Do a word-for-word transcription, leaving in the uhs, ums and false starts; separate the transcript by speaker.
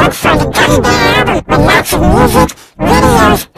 Speaker 1: look for the Gummy Bear with lots of music, videos,